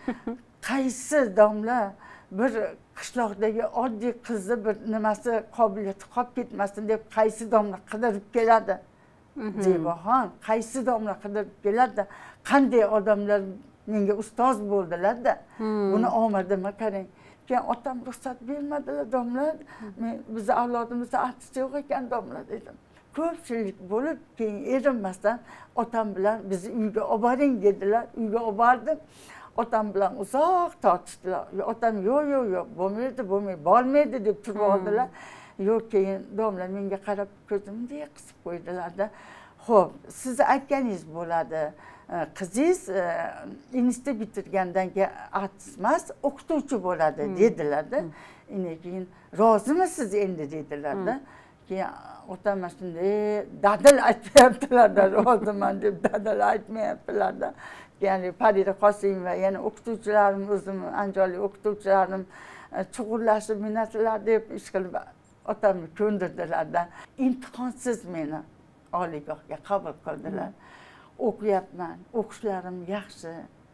Qaysi domla bir qishloqdagi oddiy qizni bir nimasi qobiliyati qolib ketmasin deb qaysi domla qidirib keladi? Zebaxon, qaysi domla qidirib keladi? Qanday odamlar menga ustoz bo'ldilar-da. Buni omadimga qarang. Keyin otam ruxsat bermadilar domla. Men biz avlodimizda artist yo'q ekan domla dedim. Ko'pchilik bo'lib, keyin erinmasdan otam bilan bizni uyga olib boring dedilar. Uyga olib bordim. Otam bilan uzoq tortishdilar. Otam yo'q, yo'q, yo'q, bo'lmaydi, bo'lmaydi, bormaydi deb turib oldilar. Yo'q, keyin domla menga qarab ko'zimni qisib qo'ydilar-da. Xo'p, siz aytganingiz bo'ladi. Qizingiz institut bitirgandan keyin artist emas, o'qituvchi bo'ladi dedilar-da. Keyin rozimisiz endi dedilar-da. Keyin otam shunday dadil aytmayaptilar-da, roziman deb dadil aytmayaptilar-da. Ya'ni Farida Qosimova, yana o'qituvchilarim, o'zim andijonlik o'qituvchilarim chug'urlashib minnatlar deb ish qilib otamni ko'ndirdilar-da. Imtihonsiz meni oliygohga qabul qildilar. O'qiyapman, o'qishlarim yaxshi.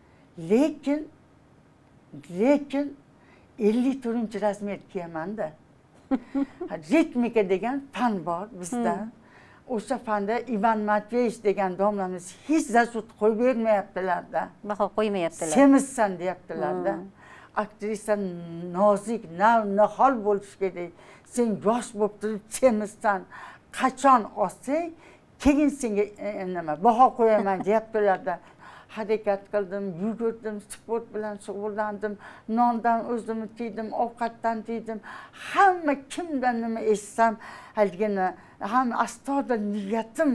Lekin lekin ellik to'rtinchi razmer kiyaman-da. Ritmika degan fan bor bizda. O'sha fanda Ivan Matveyevich degan domlamiz hech zasut qo'yib bermayaptilar-da. Baho qo'ymayaptilar. Semizsan deyaptilar-da. Aktrisa nozik, nahol bo'lish kerak. Sen yosh bo'lib turib semizsan. Qachon olsang, keyin senga nima baho qo'yaman deyaptilar-da. Harakat qildim, yugurdim, sport bilan shug'ullandim, nondan o'zimni tiydim, ovqatdan tiydim. Hamma kimdan nima eshitsam, haligina ham astoydil niyatim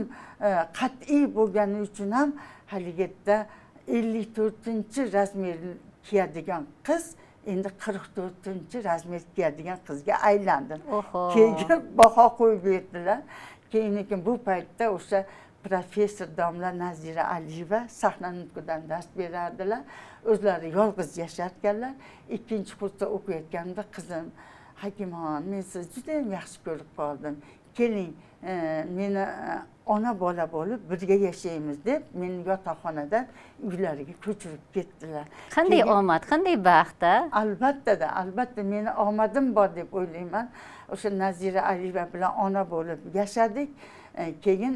qat'iy bo'lgani uchun ham haligida ellik to'rtinchi razmer kiyadigan qiz endi qirq to'rtinchi razmer kiyadigan qizga aylandim. Keyin baho qo'yib berdilar. Keyin bu paytda o'sha professor domla Nazira Aliyeva sahna nutqidan dars berardilar. O'zlari yolg'iz yasharkanlar. Ikkinchi kursda o'qiyotganimda qizim, Hakimxon, men sizni juda ham yaxshi ko'rib qoldim. Keling, meni ona bola bo'lib birga yashaymiz deb meni yotoqxonadan uylariga ko'chirib ketdilar. Qanday omad, qanday baxt? Albatta-da, albatta meni omadim bor deb o'ylayman. O'sha Nazira Aliyeva bilan ona bo'lib yashadik. Keyin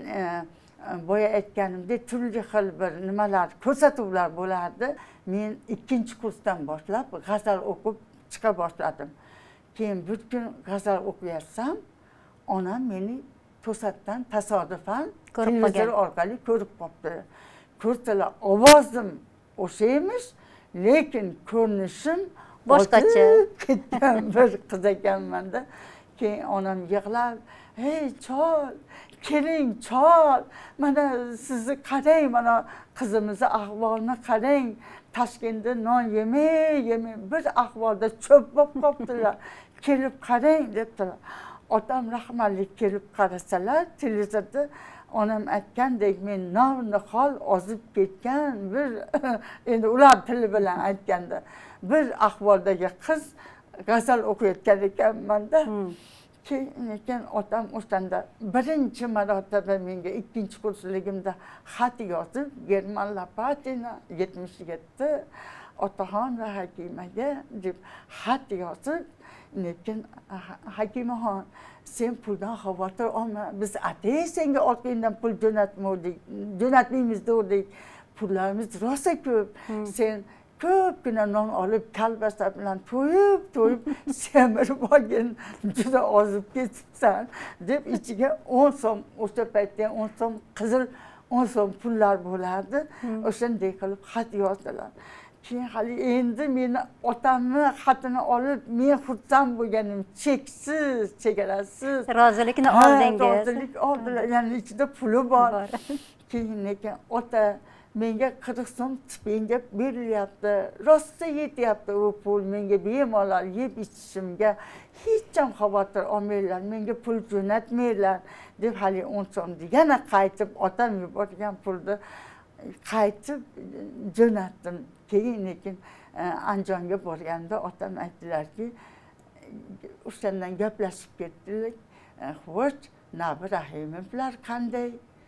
boya aytganimdek turli xil bir nimalar, ko'rsatuvlar bo'lardi. Men ikkinchi kursdan boshlab g'azal o'qib chiqa boshladim. Keyin bir kun g'azal o'qiyatsam, onam meni to'satdan tasodifan televizor orqali ko'rib qoldi. Ko'rsalar, ovozim o'sha emish, lekin ko'rinishim boshqacha ketgan bir qiz ekanman-da. Keyin onam yig'lab, "Hey chol, keling chol, mana sizni qarang, mana qizimizni ahvolini qarang. Toshkentda non yemay, yemay bir ahvolda cho'p bo'lib qolibdilar. Kelib qarang" debdilar. Otam rahmatli kelib qarasalar, televizorda onam aytgandek men nav-nihol ozib ketgan bir endi ular tili bilan aytganda bir ahvoldagi qiz g'azal o'qiyotgan ekanman-da. Keyin otam o'shanda birinchi marotaba menga ikkinchi kursligimda xat yozib, German Lapatina yetmish yetti otaxon va Hakimaga deb xat yozib, lekin Hakimaxon, sen puldan xavotir olma, biz atay senga orqangdan pul jo'natmoqdik, jo'natmaymiz dedik. Pullarimiz rosa ko'p. Sen ko'pgina non olib kalbasa bilan to'yib, to'yib semirib olgin, juda ozib ketibsan deb ichiga o'n so'm, o'sha paytda o'n so'm qizil o'n so'm pullar bo'lardi. O'shanday qilib xat yozdilar. Keyin hali endi meni otamni xatini olib men xursand bo'lganim cheksiz, chegarasiz. Rozilikni oldingiz. Rozilik oldilar, ya'ni ichida puli bor. Keyin lekin ota menga qirq so'm stipendiya berilyapti. Rosa yetyapti u pul menga bemalol yeb ichishimga. Hech ham xavotir olmanglar, menga pul jo'natmanglar deb hali o'n so'mni yana qaytib otam yuborgan pulni qaytib jo'natdim. Keyin lekin Andijonga borganda otam aytdilarki, o'shandan gaplashib ketdik. Xo'sh, Nabi Rahimovlar qanday?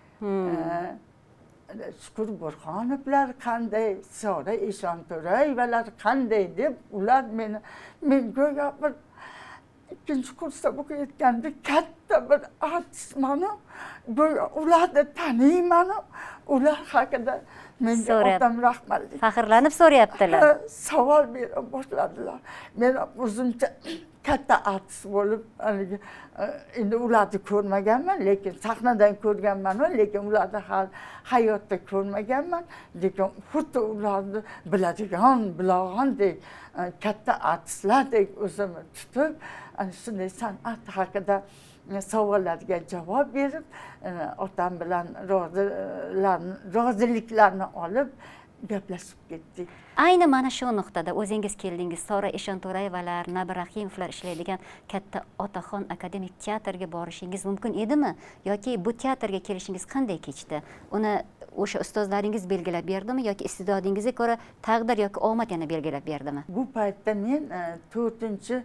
Shukur Burxonovlar qanday? Sora Eshonto'rayevalar qanday deb ular meni men go'yo bir ikkinchi kursda o'qiyotganda katta bir artistmanu, go'yo ularni taniyman-u, ular haqida menga otam rahmatli faxrlanib so'rayaptilar. Savol bera boshladilar. Men o'zimcha katta artist bo'lib, endi ularni ko'rmaganman, lekin sahnadan ko'rganman, lekin ularni hal hayotda ko'rmaganman, lekin xuddi ularni biladigan, bilag'andek katta artistlardek o'zimni tutib, ana shunday san'at haqida savollarga javob berib, otam bilan roziliklarni olib gaplashib ketdik. Ayni mana shu nuqtada o'zingiz keldingiz. Sora Eshonto'rayevalar, Nabi Rahimovlar ishlaydigan katta Otaxon akademik teatrga borishingiz mumkin edimi? Yoki bu teatrga kelishingiz qanday kechdi? Uni o'sha ustozlaringiz belgilab berdimi yoki istedodingizga ko'ra taqdir yoki omad yana belgilab berdimi? Bu paytda men to'rtinchi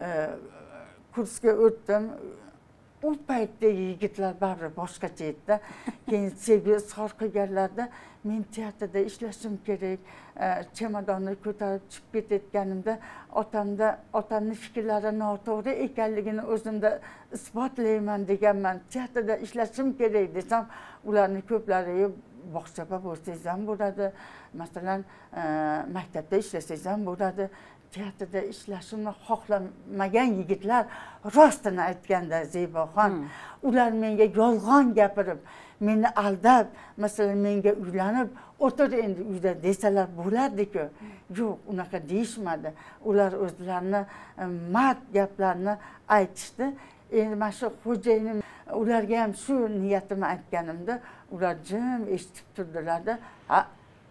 kursga o'tdim. U paytda yigitlar baribir boshqacha edi. Keyin sevgi izhor qilganlarda men teatrda ishlashim kerak, chemadonni ko'tarib chiqib ketayotganimda otamda otamning fikrlari noto'g'ri ekanligini o'zimda isbotlayman deganman. Teatrda ishlashim kerak desam, ularning ko'plari bog'chada bo'lsangiz ham bo'ladi, masalan, maktabda ishlasangiz ham bo'ladi. Teatrda ishlashimni xohlamagan yigitlar rostini aytganda Zeboxon, ular menga yolg'on gapirib, meni aldab, masalan, menga uylanib, o'tir endi uyda desalar bo'lardi-ku. Yo'q, unaqa deyishmadi. Ular o'zlarini mard gaplarni aytishdi. Endi mana shu xo'jayinim ularga ham shu niyatimni aytganimda, ular jim eshitib turdilarda, "Ha,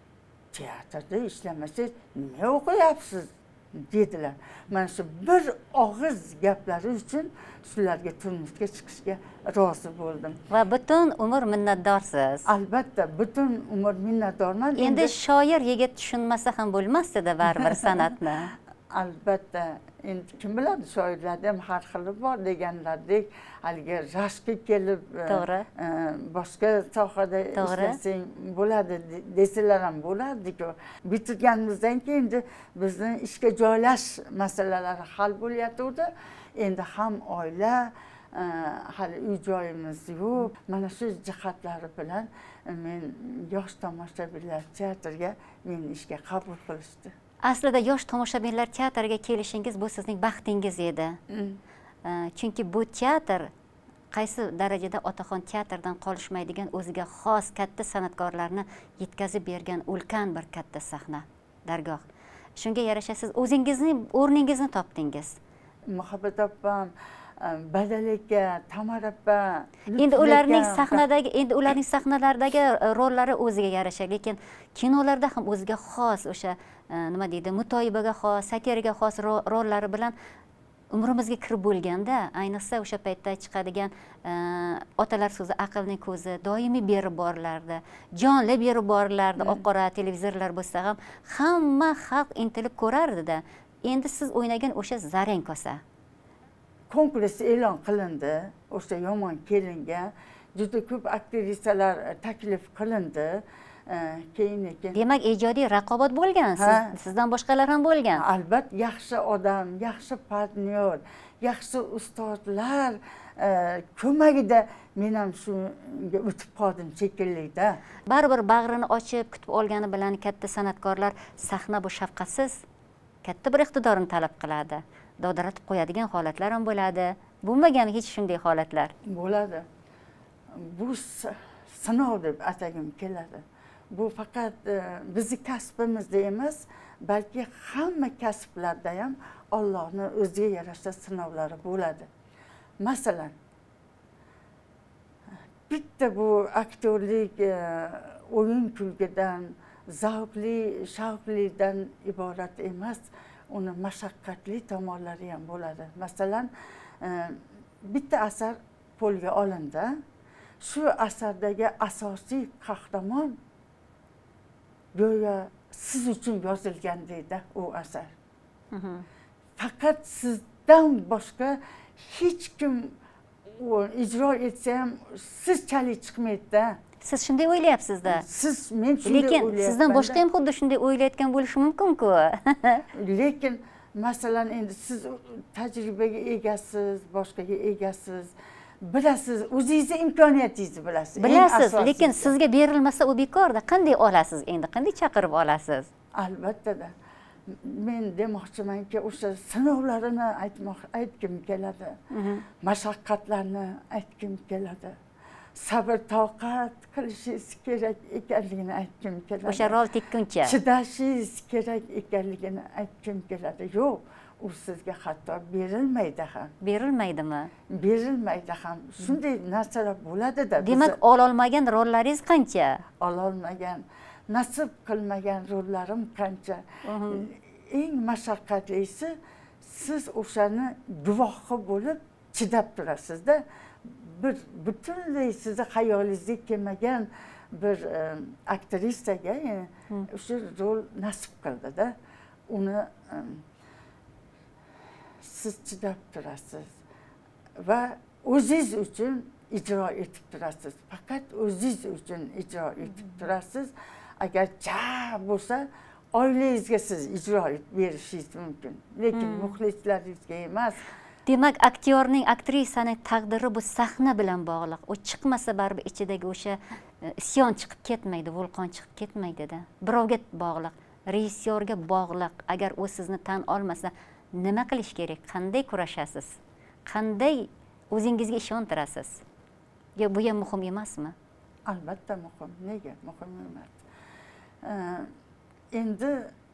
teatrda ishlamasangiz nima o'qiyapsiz?" dedilar. Mana shu bir og'iz gaplari uchun shularga turmushga chiqishga rozi bo'ldim. Va butun umr minnatdorsiz. Albatta, butun umr minnatdorman. Endi shoir yigit tushunmasa ham bo'lmasdi baribir san'atni. Albatta, endi kim biladi, shoirlarda ham har xili bor deganlardek, haligi rashqqa kelib, boshqa sohada ishlasang bo'ladi desalar ham bo'lardi-ku. Bitirganimizdan keyin endi bizning ishga joylash masalalari hal bo'lyapti. Endi ham oila, hali uy joyimiz yo'q. Mana shu jihatlari bilan men yosh tomoshabinlar teatriga meni ishga qabul qilishdi. Aslida yosh tomoshabinlar teatriga kelishingiz bu sizning baxtingiz edi. Chunki bu teatr qaysi darajada Otaxon teatrdan qolishmaydigan o'ziga xos katta san'atkorlarni yetkazib bergan ulkan bir katta sahna, dargoh. Shunga yarasha siz o'zingizning o'rningizni topdingiz. Muhabbat opam, Badal aka, Tamara opa, endi ularning sahnadagi, endi ularning sahnalardagi rollari o'ziga yarasha, lekin kinolarda ham o'ziga xos o'sha nima deydi, mutoyibaga xos, satiraga xos rollari bilan umrimizga kirib bo'lganda, ayniqsa o'sha paytda chiqadigan otalar so'zi aqlning ko'zi doimiy berib borilardi, jonli berib borilardi. Oq-qora televizorlar bo'lsa ham hamma xalq intilib ko'rardi-da. Endi siz o'ynagan o'sha Zarang kosa konkurs e'lon qilindi. O'sha Yomon kelinga juda ko'p aktrisalar taklif qilindi. Keyin lekin demak ijodiy raqobat bo'lgan, sizdan boshqalar ham bo'lgan. Albatta, yaxshi odam, yaxshi partnyor, yaxshi ustozlar ko'magida men ham shunga o'tib qoldim shekilli-da. Baribir bag'rini ochib kutib olgani bilan katta san'atkorlar sahna bu shafqatsiz katta bir iqtidorni talab qiladi. Dovdiratib qo'yadigan holatlar ham bo'ladi. Bo'lmagan hech shunday holatlar? Bo'ladi. Bu sinov deb atagim keladi. Bu faqat bizni kasbimizda emas, balki hamma kasblarda ham Allohning o'ziga yarasha sinovlari bo'ladi. Masalan, bitta bu aktyorlik o'yin kulgidan, zavqli, shavqlidan iborat emas, uni mashaqqatli tomonlari ham bo'ladi. Masalan, bitta asar qo'lga olindi. Shu asardagi asosiy qahramon go'yo siz uchun yozilgandek u asar. Faqat sizdan boshqa hech kim ijro etsa ham siz chalik chiqmaydi-da. Siz shunday o'ylayapsiz-da. Siz men shunday o'ylayapman. Lekin sizdan boshqa ham xuddi shunday o'ylayotgan bo'lishi mumkin-ku. Lekin masalan endi siz tajribaga egasiz, boshqaga egasiz. Bilasiz, o'zingizni imkoniyatingizni bilasiz. Bilasiz, lekin sizga berilmasa u bekorda. Qanday olasiz endi? Qanday chaqirib olasiz? Albatta-da. Men demoqchimanki, o'sha sinovlarini aytmoq, aytgim keladi. Mashaqqatlarni aytgim keladi. Sabr, toqat qilishingiz kerak ekanligini aytgim keladi. O'sha rol tekkuncha. Chidashingiz kerak ekanligini aytgim keladi. Yo'q, u sizga hatto berilmaydi ham. Berilmaydimi? Berilmaydi ham. Shunday narsalar bo'ladi-da. Demak, ololmagan rollaringiz qancha? Ololmagan, nasib qilmagan rollarim qancha. Eng mashaqqatlisi siz o'shani guvohi bo'lib chidab turasiz-da. Bir butunlay sizni xayolingizga kelmagan bir aktrisaga o'sha rol nasib qildi-da. Uni siz chidab turasiz va o'zingiz uchun ijro etib turasiz. Faqat o'zingiz uchun ijro etib turasiz. Agar ja bo'lsa, oilangizga siz ijro etib berishingiz mumkin, lekin muxlislaringizga emas. Demak, aktyorning, aktrisaning taqdiri bu sahna bilan bog'liq. U chiqmasa baribir ichidagi o'sha isyon chiqib ketmaydi, vulqon chiqib ketmaydi-da. Birovga bog'liq, rejissyorga bog'liq. Agar u sizni tan olmasa, nima qilish kerak? Qanday kurashasiz? Qanday o'zingizga ishontirasiz? Yo, bu ham muhim emasmi? Albatta muhim. Nega muhim emas? Endi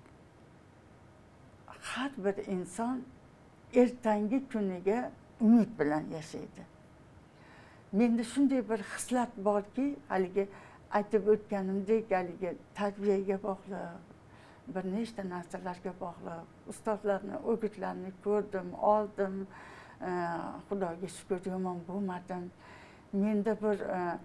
har bir inson ertangi kuniga umid bilan yashaydi. Menda shunday bir hislat borki, haligi aytib o'tganimdek, haligi tarbiyaga bog'liq, bir nechta narsalarga bog'liq. Ustozlarning o'gitlarini ko'rdim, oldim. Xudoga shukr, yomon bo'lmadim. Menda bir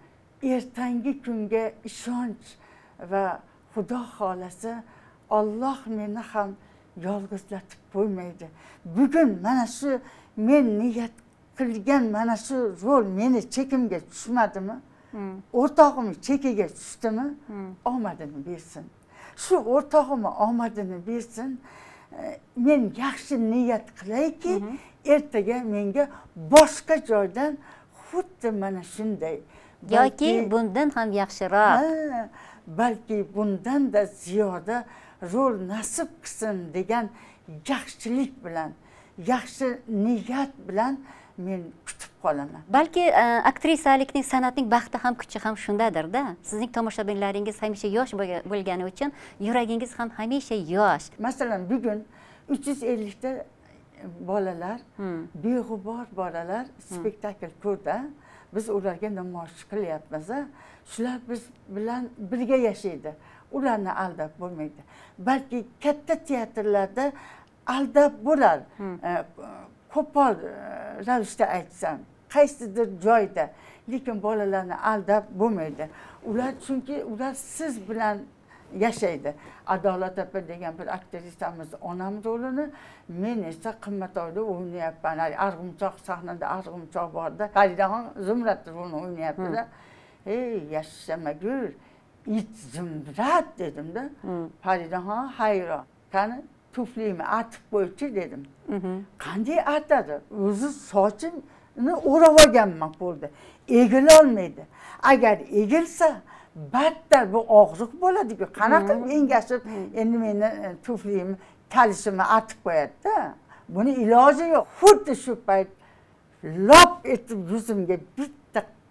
ertangi kunga ishonch va Xudo xolasa Alloh meni ham yolg'izlatib qo'ymaydi. Bugun mana shu men niyat qilgan mana shu rol meni chekimga tushmadimi? O'rtog'im chekiga tushdimi? Omadini bersin. Shu o'rtog'im omadini bersin. Men yaxshi niyat qilayki, ertaga menga boshqa joydan xuddi mana shunday yoki bundan ham yaxshiroq, balki bundan da ziyoda rol nasib qilsin degan yaxshilik bilan, yaxshi niyat bilan men kutib qolaman. Balki aktrisalikning, san'atning baxti ham kuchi ham shundadir-da. Sizning tomoshabinlaringiz hamisha yosh bo'lgani uchun yuragingiz ham hamisha yosh. Masalan, bugun uch yuz ellik ta bolalar, beg'ubor bolalar spektakl ko'rdi. Biz ularga namoyish qilyapmiz. Shular biz bilan birga yashaydi. Ularni aldab bo'lmaydi. Balki katta teatrlarda aldab bo'lar. Qo'pol ravishda aytsam, qaysidir joyda, lekin bolalarni aldab bo'lmaydi. Ular chunki ular siz bilan yashaydi. Adolat opa degan bir aktrisamiz onam rolini, men esa Qimmatoyda o'ynayapman. Arg'umchoq sahnada arg'umchoq borda, Faridaxon Zumrat rolini o'ynayapti-da. Ey, yashamagur, it Zumrat dedim-da. Faridaxon hayron. Qani tuflimi atib qo'ychi dedim. Qanday atadi? O'zi sochini o'rab olganman qo'lda. Egila olmaydi. Agar egilsa battar bu og'riq bo'ladi-ku. Qanaqa engashib, endi meni tuflimni kalishimni atib qo'yadi-da. Buni iloji yo'q. Xuddi shu payt lop etib yuzimga bitta qattiq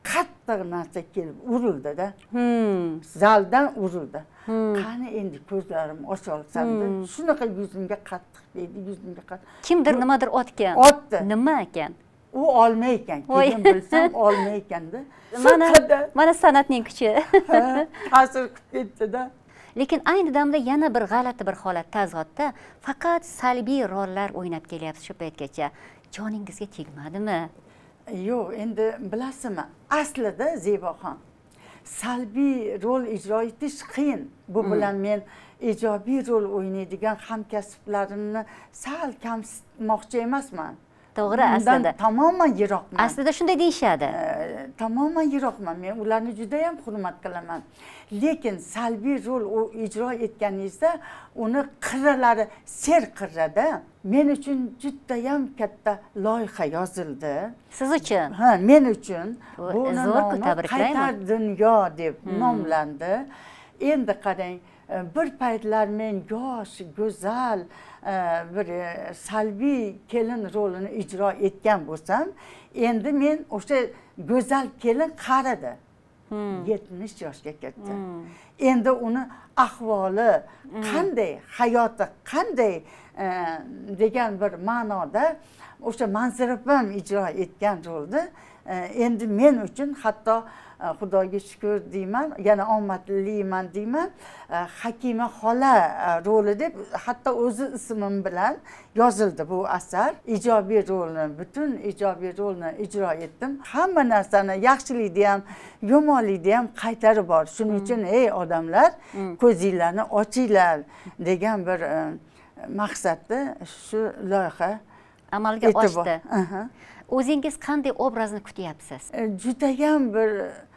katta narsa kelib urildi-da. Hmm. Zaldan urildi. Qani endi ko'zlarim ocha olsam-da, shunaqa yuzimga qattiq deydi, yuzimga qattiq. Kimdir nimadir otgan. Otdi. Nima ekan? U olma ekan. Keyin bilsam olma ekanda. Mana mana san'atning kuchi. Ta'sir qilib ketdi-da. Lekin ayni damda yana bir g'alati bir holat tazotda faqat salbiy rollar o'ynab kelyapsiz shu paytgacha. Joningizga tegmadimi? Yo'q, endi bilasizmi, aslida Zeboxon salbiy rol ijro etish qiyin. Bu bilan men ijobiy rol o'ynaydigan hamkasblarimni sal kamsitmoqchi emasman. To'g'ri, aslida tamoman yiroqman. Aslida shunday deyishadi. Tamoman yiroqman. Men ularni juda ham hurmat qilaman. Lekin salbiy rol ijro etganingizda uni qirralari ser qirrada. Men uchun juda ham katta loyiha yozildi. Siz uchun? Ha, men uchun. Bu zo'r, tabriklayman. Qaytar dunyo deb nomlandi. Endi qarang, bir paytlar men yosh, go'zal, bir salbiy kelin rolini ijro etgan bo'lsam, endi men o'sha go'zal kelin qaridi. yetmish yoshga ketdi. Endi uni ahvoli qanday, hayoti qanday degan bir ma'noda o'sha Manzirapam ijro etgan rolni endi men uchun hatto Xudoga shukr deyman, yana omadliman deyman. Hakima xola roli deb hatto o'zi ismim bilan yozildi bu asar. Ijobiy rolni, butun ijobiy rolni ijro etdim. Hamma narsani, yaxshilikni ham, yomonlikni ham qaytari bor. Shuning uchun ey odamlar, ko'zinglarni ochinglar degan bir maqsadda shu loyiha amalga oshdi. O'zingiz qanday obrazni kutyapsiz? Judayam bir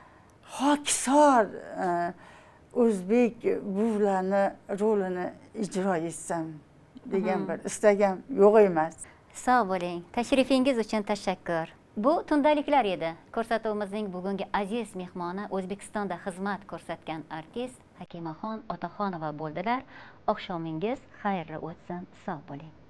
hokisor o'zbek buvilarni rolini ijro etsam degan bir istagam yo'q emas. Sog' bo'ling. Tashrifingiz uchun tashakkur. Bu tundaliklar edi. Ko'rsatuvimizning bugungi aziz mehmoni O'zbekistonda xizmat ko'rsatgan artist Hakimaxon Otaxonova bo'ldilar. Oqshomingiz xayrli o'tsin. Sog' bo'ling.